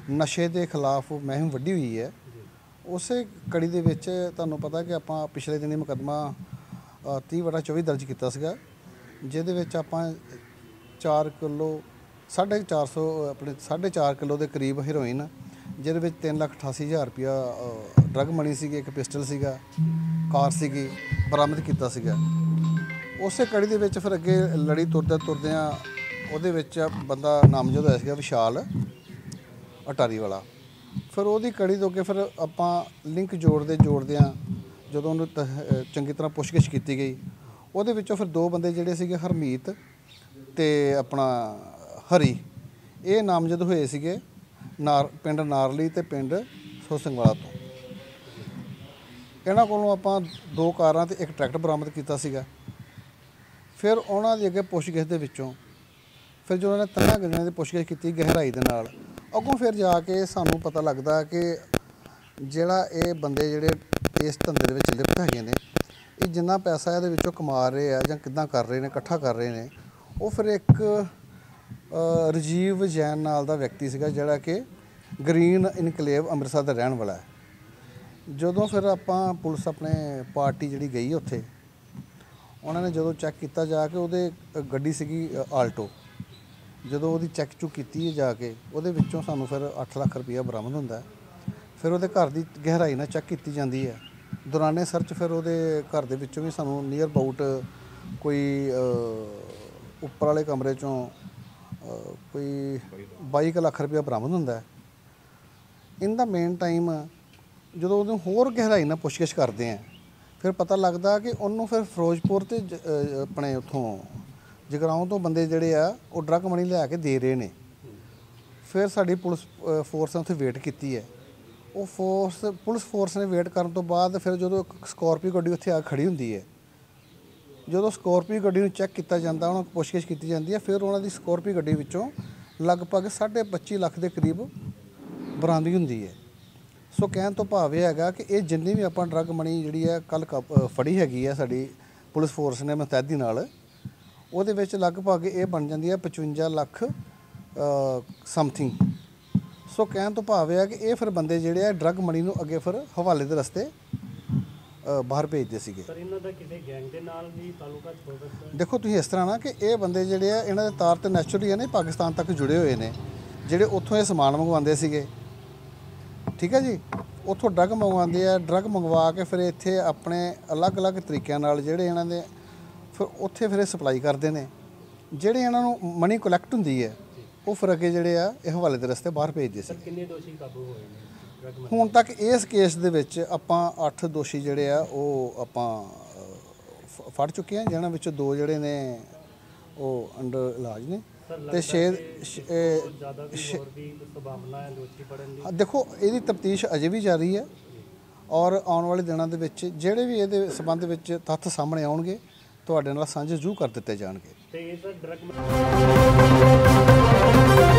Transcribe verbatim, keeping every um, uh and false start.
ਨਸ਼ੇ ਦੇ ਖਿਲਾਫ ਮੁਹਿੰਮ ਵੱਡੀ ਹੋਈ ਹੈ। ਉਸੇ ਕੜੀ ਦੇ ਵਿੱਚ ਤੁਹਾਨੂੰ ਪਤਾ ਕਿ ਆਪਾਂ ਪਿਛਲੇ ਦਿਨੀ ਮੁਕੱਦਮਾ तीह बटा चौबी दर्ज किया सीगा, जिहदे विच आपां चार किलो साढ़े चार सौ अपने साढ़े चार किलो के करीब हेरोइन, जिहदे विच तीन लाख अठासी हज़ार रुपया ड्रग मनी सी, एक पिस्टल सीगा, कार सीगी बरामद किया सीगा। उस कड़ी दे विच फिर अगे लड़ी तुरदे तुरदियां उहदे विच बंदा नामजद होया सीगा विशाल अटारी वाला। फिर उहदी कड़ी तो अगे फिर आपां लिंक जोड़दे जोड़दियां ਜਦੋਂ ਉਹਨੂੰ ਚੰਗੀ ਤਰ੍ਹਾਂ ਪੁੱਛਗਿੱਛ ਕੀਤੀ ਗਈ, ਉਹਦੇ ਵਿੱਚੋਂ ਫਿਰ ਦੋ ਬੰਦੇ ਜਿਹੜੇ ਸੀਗੇ ਹਰਮੀਤ ਤੇ ਆਪਣਾ ਹਰੀ, ਇਹ ਨਾਮਜ਼ਦ ਹੋਏ ਸੀਗੇ ਨਾਰ ਪਿੰਡ ਨਾਰਲੀ ਤੇ ਪਿੰਡ ਸੋਸੰਗਵਾਲਾ ਤੋਂ। ਇਹਨਾਂ ਕੋਲੋਂ ਆਪਾਂ ਦੋ ਕਾਰਾਂ ਤੇ ਇੱਕ ਟਰੈਕਟਰ ਬਰਾਮਦ ਕੀਤਾ ਸੀਗਾ। ਫਿਰ ਉਹਨਾਂ ਦੀ ਅੱਗੇ ਪੁੱਛਗਿੱਛ ਦੇ ਵਿੱਚੋਂ ਫਿਰ ਜੋ ਉਹਨਾਂ ਨੇ ਤਿੰਨਾਂ ਗੱਡੀਆਂ ਦੀ ਪੁੱਛਗਿੱਛ ਕੀਤੀ ਗਹਿਰਾਈ ਦੇ ਨਾਲ, ਅੱਗੋਂ ਫਿਰ ਜਾ ਕੇ ਸਾਨੂੰ ਪਤਾ ਲੱਗਦਾ ਕਿ ਜਿਹੜਾ ਇਹ ਬੰਦੇ ਜਿਹੜੇ इस धंधे ਦੇ ਵਿੱਚ ਲਿਪਤ ਹੈਗੇ ਨੇ, ਇਹ ਜਿੰਨਾ ਪੈਸਾ ਇਹਦੇ ਵਿੱਚੋਂ ਕਮਾ ਰਹੇ ਆ ਜਾਂ ਕਿੱਦਾਂ ਕਰ ਰਹੇ ਨੇ, ਇਕੱਠਾ ਕਰ ਰਹੇ ਨੇ, ਉਹ ਫਿਰ ਇੱਕ ਰਜੀਵ ਜੈਨ ਨਾਲ ਦਾ ਵਿਅਕਤੀ ਸੀਗਾ ਜਿਹੜਾ ਕਿ ਗ੍ਰੀਨ ਇਨਕਲੇਵ ਅੰਮ੍ਰਿਤਸਰ ਦਾ ਰਹਿਣ ਵਾਲਾ ਹੈ। ਜਦੋਂ ਫਿਰ ਆਪਾਂ ਪੁਲਿਸ ਆਪਣੇ ਪਾਰਟੀ ਜਿਹੜੀ ਗਈ ਉੱਥੇ, ਉਹਨਾਂ ਨੇ ਜਦੋਂ ਚੈੱਕ ਕੀਤਾ ਜਾ ਕੇ ਉਹਦੇ ਗੱਡੀ ਸੀਗੀ ਆਲਟੋ, ਜਦੋਂ ਉਹਦੀ ਚੈੱਕ ਚੁੱਕ ਕੀਤੀ ਜਾ ਕੇ ਉਹਦੇ ਵਿੱਚੋਂ ਸਾਨੂੰ ਫਿਰ ਅੱਠ ਲੱਖ ਰੁਪਈਆ ਬਰਾਮਦ ਹੁੰਦਾ। ਫਿਰ ਉਹਦੇ ਘਰ ਦੀ ਗਹਿਰਾਈ ਨਾਲ ਚੈੱਕ ਕੀਤੀ ਜਾਂਦੀ ਹੈ। ਦੌਰਾਨੇ ਸਰਚ ਫਿਰ ਉਹਦੇ ਘਰ ਦੇ ਵਿੱਚੋਂ ਵੀ ਸਾਨੂੰ ਨੀਅਰ ਅਬਾਊਟ ਕੋਈ ਉੱਪਰ ਵਾਲੇ ਕਮਰੇ 'ਚੋਂ ਕੋਈ ਬਾਈ ਕੁ ਲੱਖ ਰੁਪਇਆ ਬਰਾਮਦ ਹੁੰਦਾ। ਇਹਦਾ ਮੇਨ ਟਾਈਮ ਜਦੋਂ ਉਹਨੂੰ ਹੋਰ ਗਹਿਰਾਈ ਨਾਲ ਪੁੱਛਗਿੱਛ ਕਰਦੇ ਆ, ਫਿਰ ਪਤਾ ਲੱਗਦਾ ਕਿ ਉਹਨੂੰ ਫਿਰ ਫਿਰੋਜ਼ਪੁਰ ਤੇ ਆਪਣੇ ਉੱਥੋਂ ਜਗਰਾਓਂ ਤੋਂ ਬੰਦੇ ਜਿਹੜੇ ਆ ਉਹ ਡਰੱਗ ਮਨੀ ਲਿਆ ਕੇ ਦੇ ਰਹੇ ਨੇ। ਫਿਰ ਸਾਡੀ ਪੁਲਿਸ ਫੋਰਸ ਨੇ ਉੱਥੇ ਵੇਟ ਕੀਤੀ ਹੈ। ਉਹ ਫੋਰਸ ਪੁਲਿਸ ਫੋਰਸ ਨੇ ਵੇਟ ਕਰਨ ਤੋਂ ਬਾਅਦ ਫਿਰ ਜਦੋਂ ਇੱਕ ਸਕੋਰਪੀਓ ਗੱਡੀ ਉੱਥੇ ਆ ਖੜੀ ਹੁੰਦੀ ਹੈ, ਜਦੋਂ ਸਕੋਰਪੀਓ ਗੱਡੀ ਨੂੰ ਚੈੱਕ ਕੀਤਾ ਜਾਂਦਾ, ਉਹਨਾਂ ਨੂੰ ਪੁੱਛਗਿੱਛ ਕੀਤੀ ਜਾਂਦੀ ਹੈ, ਫਿਰ ਉਹਨਾਂ ਦੀ ਸਕੋਰਪੀਓ ਗੱਡੀ ਵਿੱਚੋਂ ਲਗਭਗ ਸਾਢੇ ਪੱਚੀ ਲੱਖ ਦੇ ਕਰੀਬ ਬਰਾਮਦਗੀ ਹੁੰਦੀ ਹੈ। ਸੋ ਕਹਿਣ ਤੋਂ ਭਾਵ ਇਹ ਹੈਗਾ ਕਿ ਇਹ ਜਿੰਨੀ ਵੀ ਆਪਾਂ ਡਰੱਗ ਮਨੀ ਜਿਹੜੀ ਹੈ ਕੱਲ੍ਹ ਫੜੀ ਹੈਗੀ ਹੈ ਸਾਡੀ ਪੁਲਿਸ ਫੋਰਸ ਨੇ ਮੁਤੈਦੀ ਨਾਲ, ਉਹਦੇ ਵਿੱਚ ਲਗਭਗ ਇਹ ਬਣ ਜਾਂਦੀ ਹੈ ਪਚਵੰਜਾ ਲੱਖ ਸਮਥਿੰਗ। ਸੋ ਕਹਿਣ ਤੋਂ ਭਾਵ ਇਹ ਹੈ ਕਿ ਇਹ ਫਿਰ ਬੰਦੇ ਜਿਹੜੇ ਆ ਡਰੱਗ ਮਨੀ ਨੂੰ ਅੱਗੇ ਫਿਰ ਹਵਾਲੇ ਦੇ ਰਸਤੇ ਬਾਹਰ ਭੇਜਦੇ ਸੀਗੇ। ਸਰ ਇਹਨਾਂ ਦਾ ਕਿਸੇ ਗੈਂਗ ਦੇ ਨਾਲ ਵੀ ਤਾਲੁਕਾ ਹੋ ਸਕਦਾ? ਦੇਖੋ ਤੁਸੀਂ ਇਸ ਤਰ੍ਹਾਂ ਨਾ ਕਿ ਇਹ ਬੰਦੇ ਜਿਹੜੇ ਆ ਇਹਨਾਂ ਦੇ ਤਾਰ ਤੇ ਨੈਚੁਰਲੀ ਆ ਨੇ ਪਾਕਿਸਤਾਨ ਤੱਕ ਜੁੜੇ ਹੋਏ ਨੇ, ਜਿਹੜੇ ਉੱਥੋਂ ਇਹ ਸਮਾਨ ਮੰਗਵਾਉਂਦੇ ਸੀਗੇ, ਠੀਕ ਹੈ ਜੀ, ਉੱਥੋਂ ਡਰੱਗ ਮੰਗਵਾਉਂਦੇ ਆ, ਡਰੱਗ ਮੰਗਵਾ ਕੇ ਫਿਰ ਇੱਥੇ ਆਪਣੇ ਅਲੱਗ-ਅਲੱਗ ਤਰੀਕਿਆਂ ਨਾਲ ਜਿਹੜੇ ਇਹਨਾਂ ਦੇ ਫਿਰ ਉੱਥੇ ਫਿਰ ਇਹ ਸਪਲਾਈ ਕਰਦੇ ਨੇ। ਜਿਹੜੇ ਇਹਨਾਂ ਨੂੰ ਮਨੀ ਕਲੈਕਟ ਹੁੰਦੀ ਹੈ ਉਹ ਫਿਰ ਅੱਗੇ ਜਿਹੜੇ ਆ ਇਹ ਹਵਾਲੇ ਦੇ ਰਸਤੇ ਬਾਹਰ ਭੇਜਦੇ ਸੀ। ਕਿੰਨੇ ਦੋਸ਼ੀ ਕਾਬੂ ਹੋਏ ਨੇ ਹੁਣ ਤੱਕ? ਇਸ ਕੇਸ ਦੇ ਵਿੱਚ ਆਪਾਂ ਅੱਠ ਦੋਸ਼ੀ ਜਿਹੜੇ ਆ ਉਹ ਆਪਾਂ ਫੜ ਚੁੱਕੇ ਹਾਂ, ਜਿਹਨਾਂ ਵਿੱਚੋਂ ਦੋ ਜਿਹੜੇ ਨੇ ਉਹ ਅੰਡਰ ਇਲਾਜ ਨੇ ਤੇ ਛੇ ਦੇਖੋ ਇਹਦੀ ਤਫਤੀਸ਼ ਅਜੇ ਵੀ ਜਾਰੀ ਹੈ ਔਰ ਆਉਣ ਵਾਲੇ ਦਿਨਾਂ ਦੇ ਵਿੱਚ ਜਿਹੜੇ ਵੀ ਇਹਦੇ ਸੰਬੰਧ ਵਿੱਚ ਤੱਥ ਸਾਹਮਣੇ ਆਉਣਗੇ ਤੁਹਾਡੇ ਨਾਲ ਸਾਂਝੇ ਜ਼ਰੂਰ ਕਰ ਦਿੱਤੇ ਜਾਣਗੇ। ਤੇ ਇਹ ਸਰ ਡਰੱਗ